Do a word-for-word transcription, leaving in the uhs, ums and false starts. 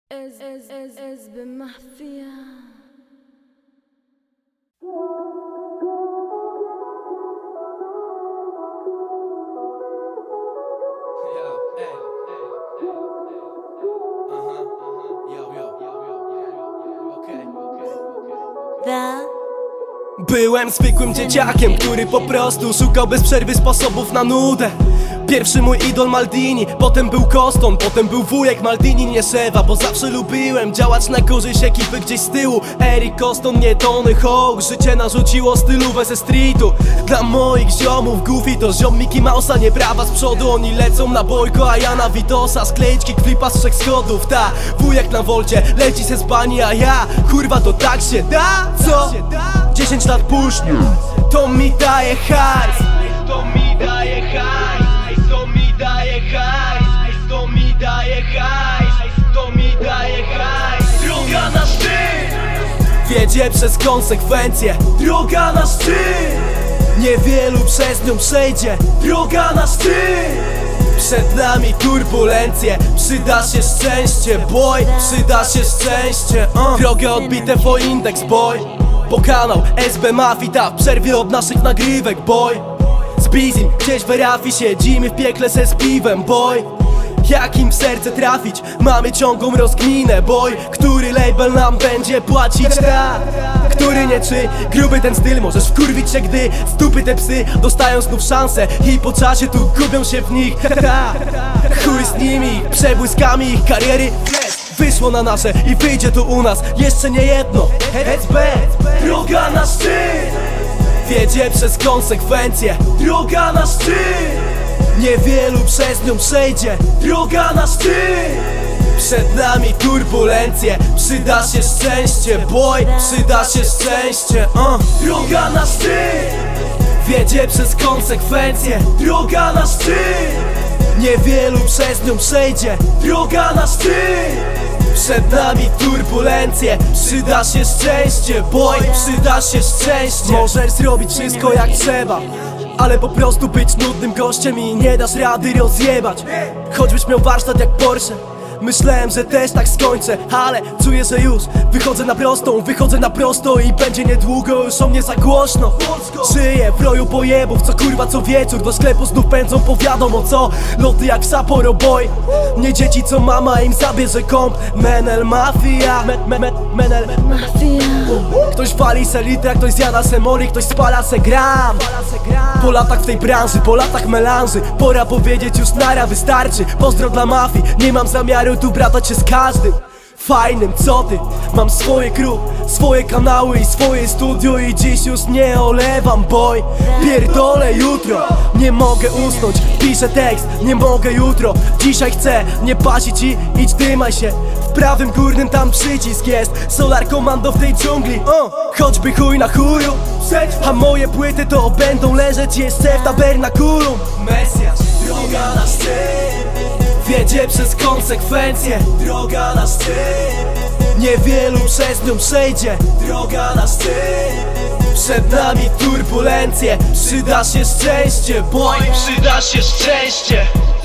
Ez, ez, ez, ez by mafia. Byłem zwykłym dzieciakiem, który po prostu szukał bez przerwy sposobów na nudę. Pierwszy mój idol Maldini, potem był Koston, potem był wujek Maldini, nie Szewa. Bo zawsze lubiłem działać na korzyść ekipy gdzieś z tyłu. Eric Koston, nie Tony Hawk. Życie narzuciło stylówę ze streetu. Dla moich ziomów Goofy to ziom Mickey Mouse'a, nie brawa z przodu. Oni lecą na Bojko, a ja na Vitosa. Sklejć kickflipa z trzech schodów, ta. Wujek na wolcie, leci se z bani, a ja, kurwa, to tak się da? Co? dziesięć lat później, to mi daje hajs. To mi daje hajs. To mi daje hajs, to mi daje hajs, to mi daje hajs. Droga na szczyt wiedzie przez konsekwencje. Droga na szczyt niewielu przez nią przejdzie. Droga na szczyt przed nami turbulencje. Przyda się szczęście, boy, przyda się szczęście. uh. Drogę odbite o indeks, boy. Po kanał S B Mafii, ta w przerwie od naszych nagrywek, boy. Z Bizim, gdzieś w Rafii siedzimy w piekle se z piwem, boy. Jak im w serce trafić? Mamy ciągłą rozkminę, boy. Który label nam będzie płacić? Ta, który nie, czy gruby ten styl? Możesz wkurwić się, gdy z dupy te psy dostają znów szansę i po czasie tu gubią się w nich. Ta, chuj z nimi, przebłyskami ich kariery. Wyszło na nasze i wyjdzie tu u nas jeszcze nie jedno. S B, droga na szczyt wiedzie przez konsekwencje. Droga na szczyt niewielu przez nią przejdzie. Droga na szczyt przed nami turbulencje. Przyda się szczęście, boy, przyda się szczęście. uh. Droga na szczyt wiedzie przez konsekwencje. Droga na szczyt niewielu przez nią przejdzie. Droga na szczyt przed nami turbulencje. Przyda się szczęście, boy, przyda się szczęście. Możesz zrobić wszystko jak trzeba, ale po prostu być nudnym gościem i nie dasz rady rozjebać. Choćbyś miał warsztat jak Porsche, myślałem, że też tak skończę, ale czuję, że już wychodzę na prostą, wychodzę na prosto i będzie niedługo już o mnie za głośno. Żyję w roju pojebów, co kurwa co wieczór do sklepu znów pędzą po wiadomo co. Loty jak w Sapporo, boy. Nie dzieci, co mama im zabierze komp. Menel Mafia, me, me, me, Menel Mafia. Ktoś wali se litra, ktoś zjada se moli, ktoś spala se gram. Po latach w tej branży, po latach melanży, pora powiedzieć już nara, wystarczy. Pozdro dla mafii, nie mam zamiaru tu bratać się z każdym fajnym, co ty? Mam swoje crew, swoje kanały i swoje studio i dziś już nie olewam, boy. Pierdolę jutro, nie mogę usnąć, piszę tekst, nie mogę jutro. Dzisiaj chcę, nie pasi ci, idź dymaj się. W prawym górnym tam przycisk jest, Solar Commando w tej dżungli. uh. Choćby chuj na chuju, a moje płyty to będą leżeć jeszcze w tabernakulum. Mesjasz, droga na szczyt wiedzie przez konsekwencje. Droga na szczyt niewielu przez nią przejdzie. Droga na szczyt przed nami turbulencje. Przyda się szczęście, boy, przyda się szczęście.